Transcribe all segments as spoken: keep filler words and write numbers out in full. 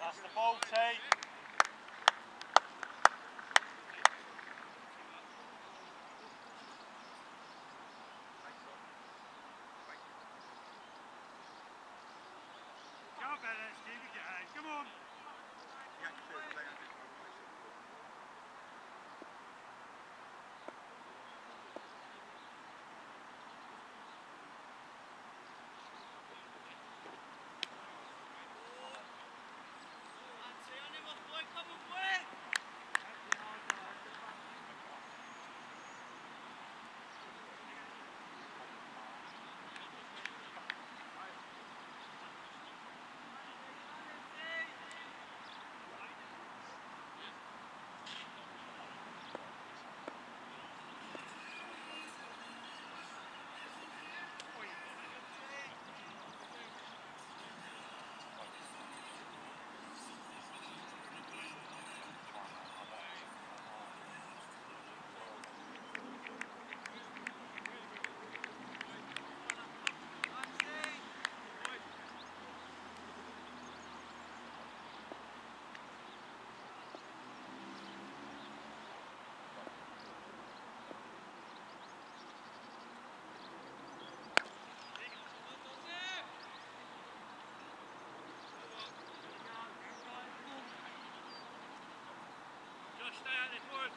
That's the ball, T. Go, Belhus, keep it going. Come on. Stay out there for us.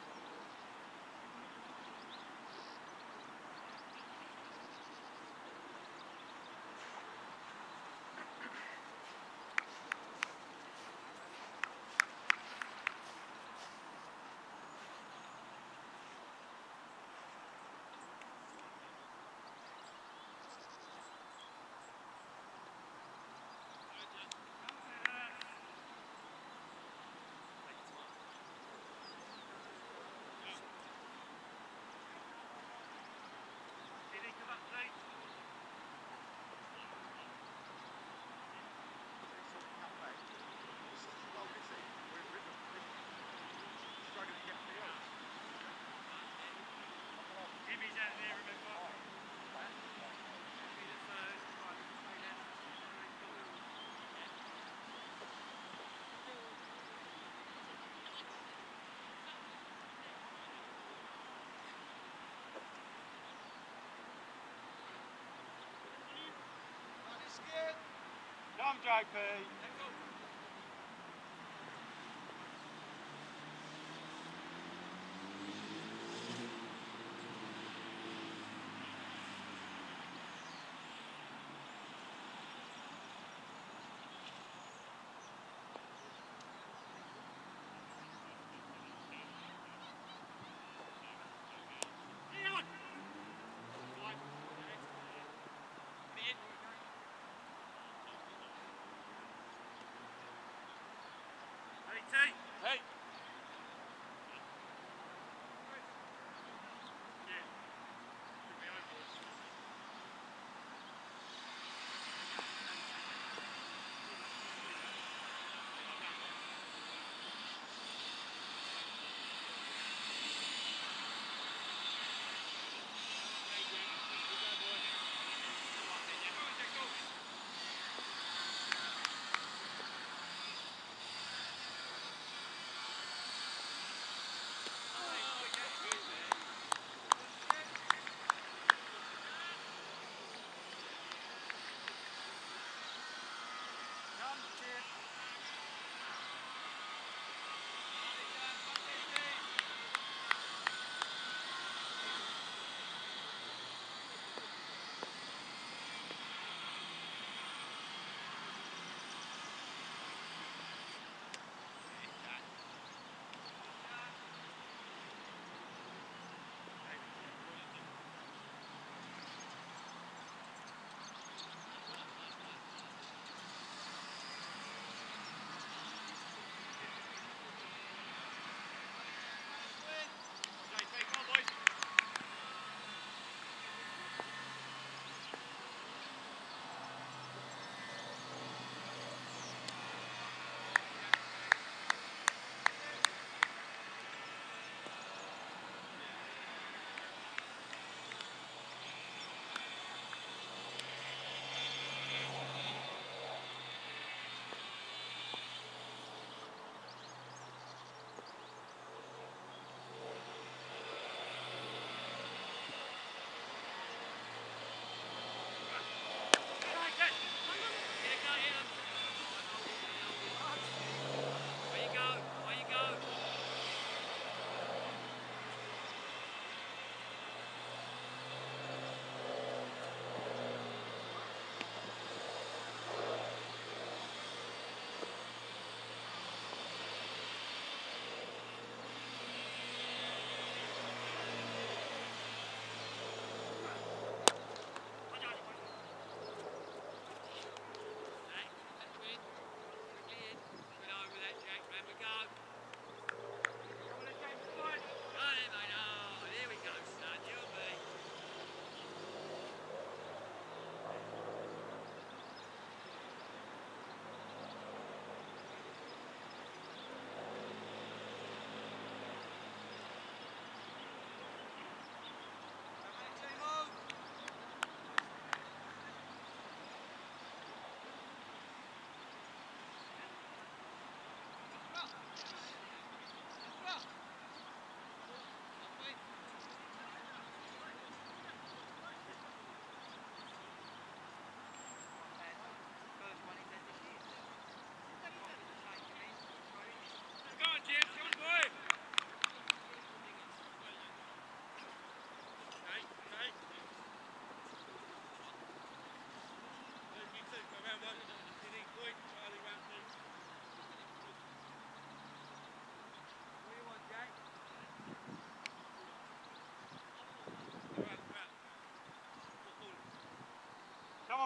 Come, J P.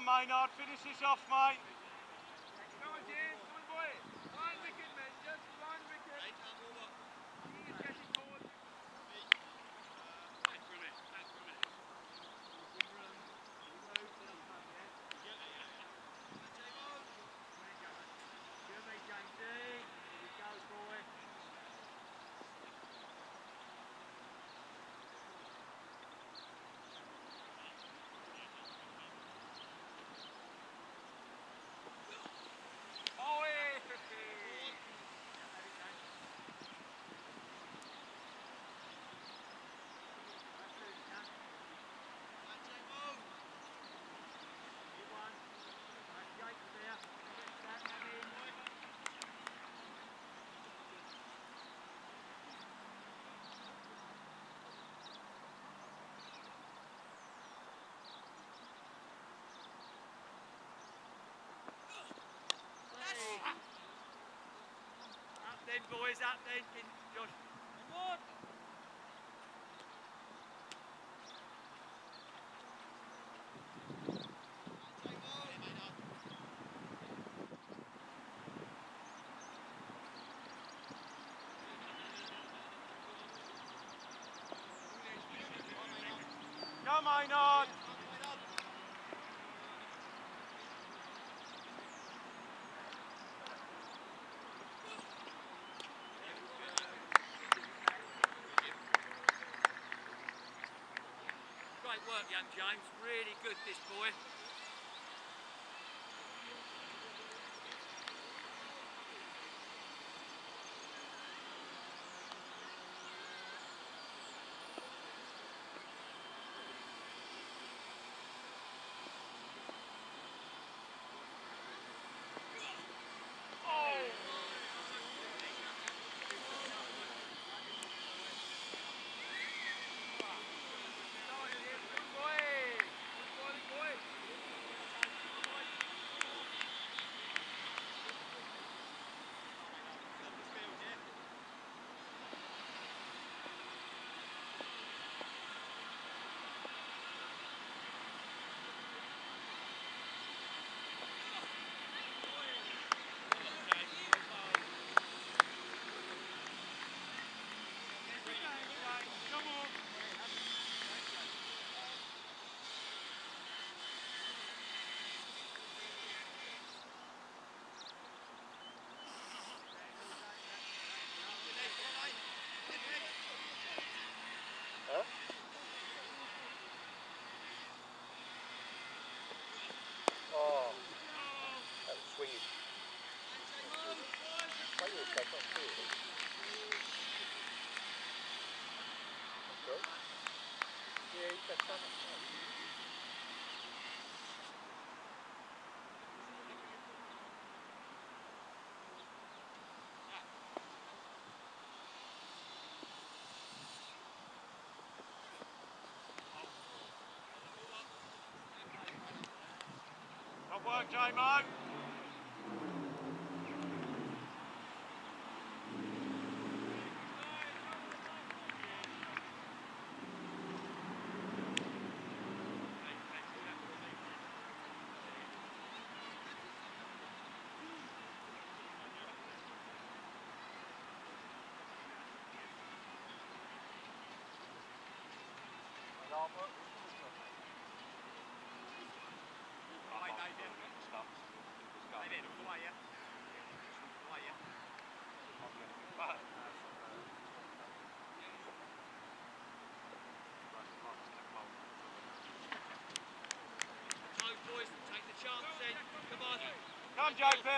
Maynard, finish this off, mate. Come on, James, come on, boy. Line wicket, man, just line wicket. Right, I'm over. He's getting forward. Back for a minute, back for a minute. Good run. You go, first man, yeah? Yeah, yeah. Come on, James. Good, mate, Jamesy. Here we go, boy. Up then, boys, up then. Josh. One. Come Maynard. Great work, young James. Really good, this boy. Good work, J-Mo. Boys, take the chance then. Come on. Come, J P.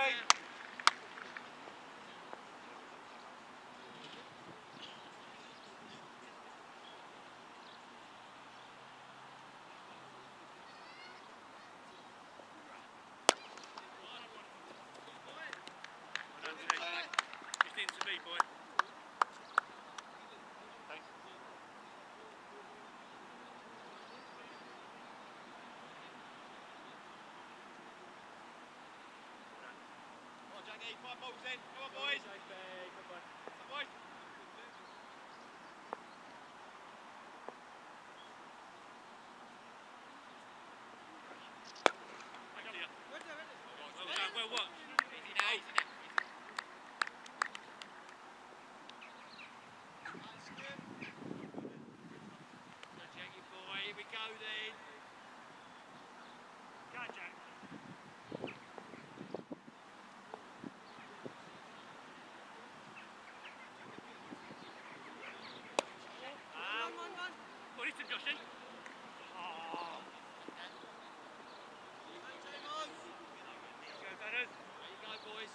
Just into me, boy. Thanks. Jackie, five balls in. Come on, boys. Come on, boys. watch. Easy now, easy now. Good, Jackie boy, here we go then. Go, Jack. Run, run, run. Go, listen, Justin. Oh. Go, Belhus. There you go, boys.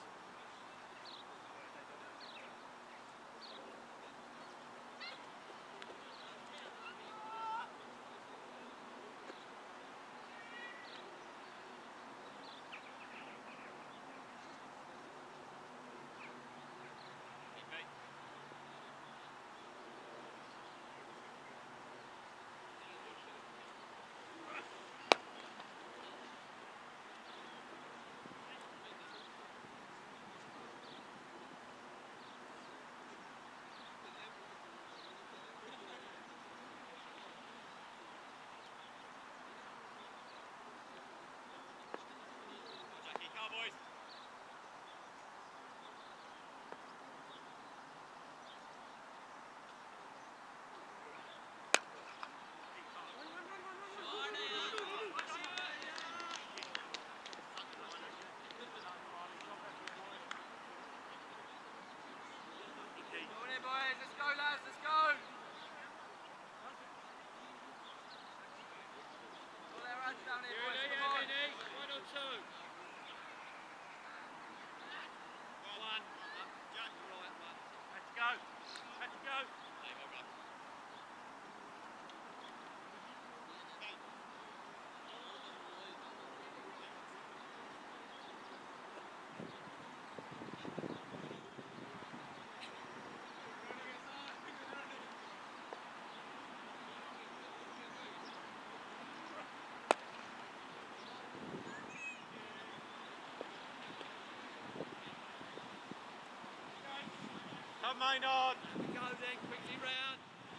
Boys. Go on in, boys. Let's go, lads. Let's go. All their hands down here, boys. Yeah, yeah, Vinny. One or two. One. Jack. Right, one. Let's go. Let's go. There you go, go. Come, Maynard. Here we go then, quickly round.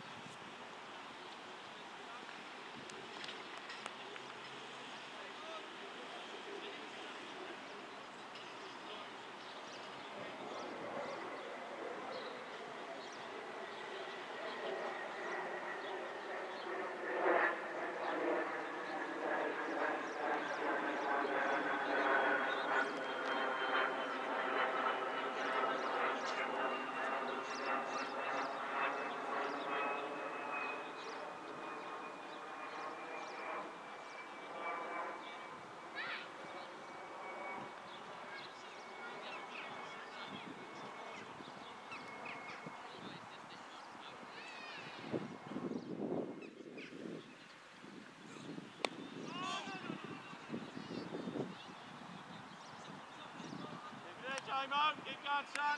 Mo, keep going, son.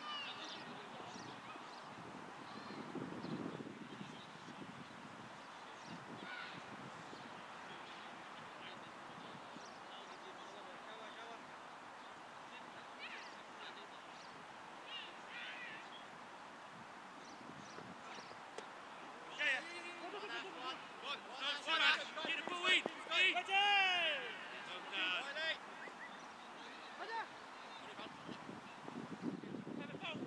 Have a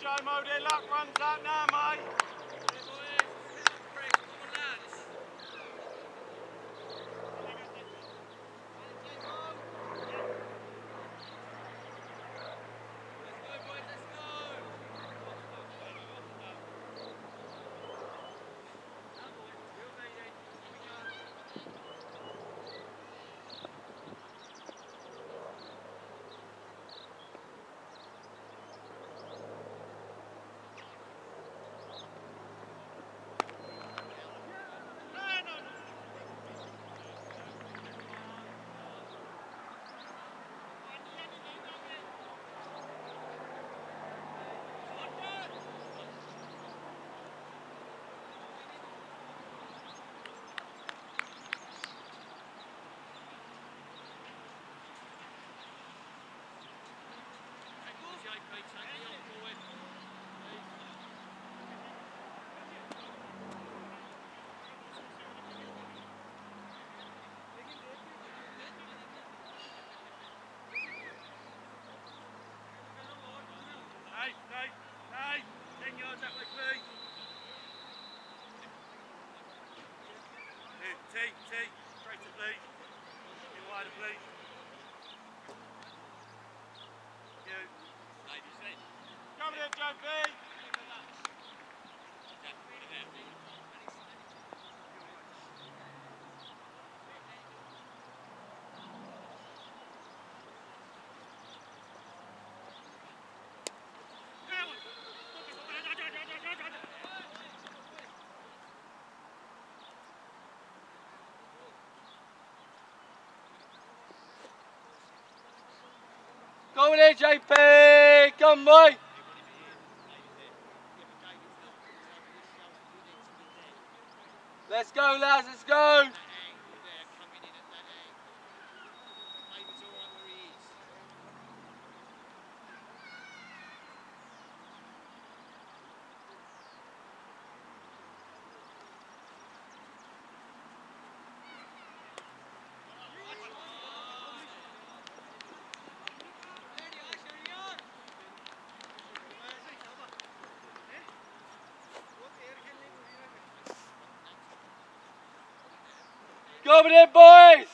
Jomo, their luck runs out now, mate. Hey, hey, hey, ten yards that way, please. Here, T, T, straight to please. Get wider, please. You. Come here, Joe B. Go there, J P! Come, boy! Let's go, lads, let's go! Go over there, boys!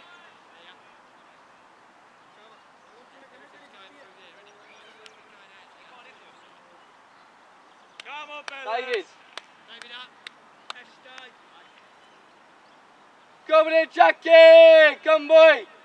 Come on, Belhus. David! David up. Hashtag. Go over there, Jackie! Come, boy!